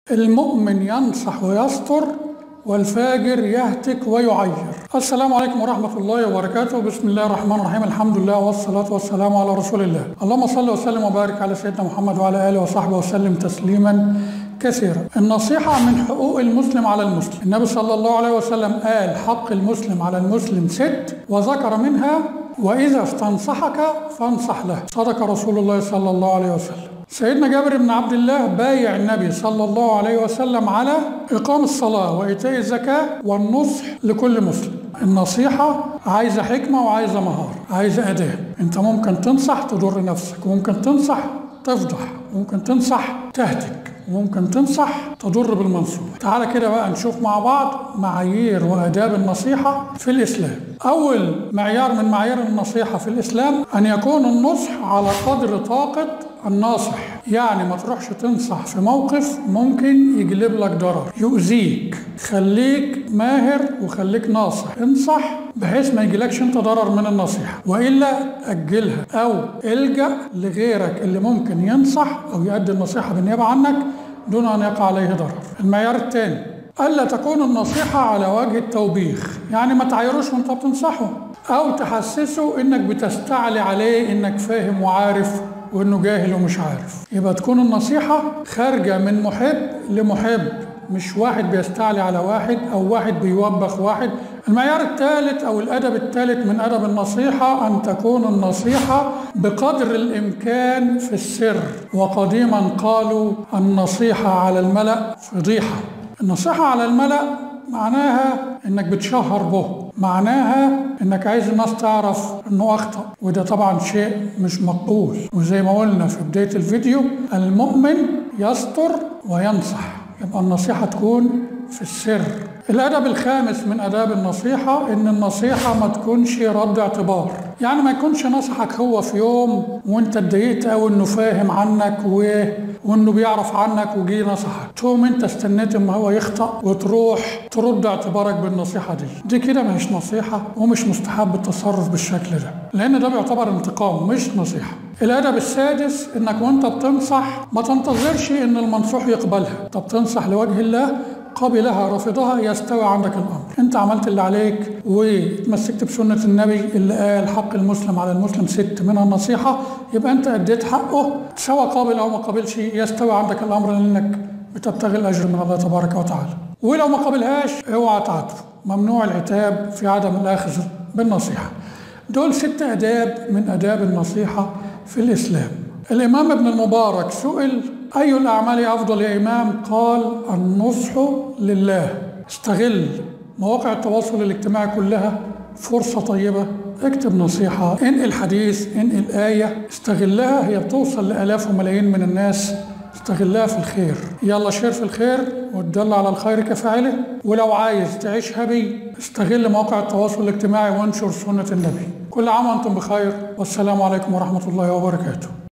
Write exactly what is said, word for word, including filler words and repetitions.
المؤمن ينصح ويستر والفاجر يهتك ويعير. السلام عليكم ورحمة الله وبركاته. بسم الله الرحمن الرحيم. الحمد لله والصلاة والسلام على رسول الله. اللهم صل وسلم وبارك على سيدنا محمد وعلى آله وصحبه وسلم تسليما كثيرا. النصيحة من حقوق المسلم على المسلم. النبي صلى الله عليه وسلم قال: حق المسلم على المسلم ست، وذكر منها: وإذا استنصحك فانصح له. صدق رسول الله صلى الله عليه وسلم. سيدنا جابر بن عبد الله بايع النبي صلى الله عليه وسلم على إقام الصلاة وإيتاء الزكاة والنصح لكل مسلم. النصيحة عايزة حكمة وعايزة مهارة، عايزة أداء. أنت ممكن تنصح تضر نفسك، وممكن تنصح تفضح، وممكن تنصح تهتك، وممكن تنصح تضر بالمنصوح. تعالى كده بقى نشوف مع بعض معايير وآداب النصيحة في الإسلام. أول معيار من معايير النصيحة في الإسلام أن يكون النصح على قدر طاقة الناصح. يعني ما تروحش تنصح في موقف ممكن يجلب لك ضرر يؤذيك. خليك ماهر وخليك ناصح، انصح بحيث ما يجيلكش انت ضرر من النصيحة، وإلا أجلها أو الجأ لغيرك اللي ممكن ينصح أو يؤدي النصيحة بالنيابة عنك دون أن يقع عليه ضرر. المعيار الثاني ألا تكون النصيحة على وجه التوبيخ. يعني ما تعايروش وانت بتنصحه أو تحسسه إنك بتستعلي عليه إنك فاهم وعارف وإنه جاهل ومش عارف. يبقى تكون النصيحة خارجة من محب لمحب، مش واحد بيستعلي على واحد أو واحد بيوبخ واحد. المعيار الثالث أو الأدب الثالث من أدب النصيحة أن تكون النصيحة بقدر الإمكان في السر. وقديما قالوا: النصيحة على الملأ فضيحة. النصيحة على الملأ معناها انك بتشهر به، معناها انك عايز الناس تعرف انه اخطأ، وده طبعا شيء مش مقبول. وزي ما قلنا في بداية الفيديو: المؤمن يستر وينصح. يبقى النصيحة تكون في السر. الأدب الخامس من آداب النصيحة إن النصيحة ما تكونش رد اعتبار. يعني ما يكونش نصحك هو في يوم وانت اتضايقت أو إنه فاهم عنك و... وإنه بيعرف عنك وجي نصحك، تقوم انت استنيت اما هو يخطأ وتروح ترد اعتبارك بالنصيحة دي. دي كده مش نصيحة، ومش مستحب التصرف بالشكل ده، لأن ده بيعتبر انتقام مش نصيحة. الأدب السادس إنك وانت بتنصح ما تنتظرش إن المنصوح يقبلها. طب تنصح لوجه الله، قبلها رفضها يستوي عندك الأمر. انت عملت اللي عليك وتمسكت بسنة النبي اللي قال: حق المسلم على المسلم ست، منها النصيحة. يبقى انت أديت حقه، سواء قابل أو ما قابلش يستوي عندك الأمر، لأنك بتبتغي الأجر من الله تبارك وتعالى. ولو ما قابلهاش اوعى تعاتبه. ممنوع العتاب في عدم الأخذ بالنصيحة. دول ست آداب من آداب النصيحة في الإسلام. الإمام ابن المبارك سئل: أي الأعمال أفضل يا إمام؟ قال: النصح لله. استغل مواقع التواصل الاجتماعي كلها، فرصة طيبة، اكتب نصيحة، انقل حديث، انقل آية، استغلها. هي بتوصل لآلاف وملايين من الناس. استغلها في الخير. يلا شير في الخير وتدل على الخير كفاعله. ولو عايز تعيش هبي، استغل مواقع التواصل الاجتماعي وانشر سنة النبي. كل عام وانتم بخير، والسلام عليكم ورحمة الله وبركاته.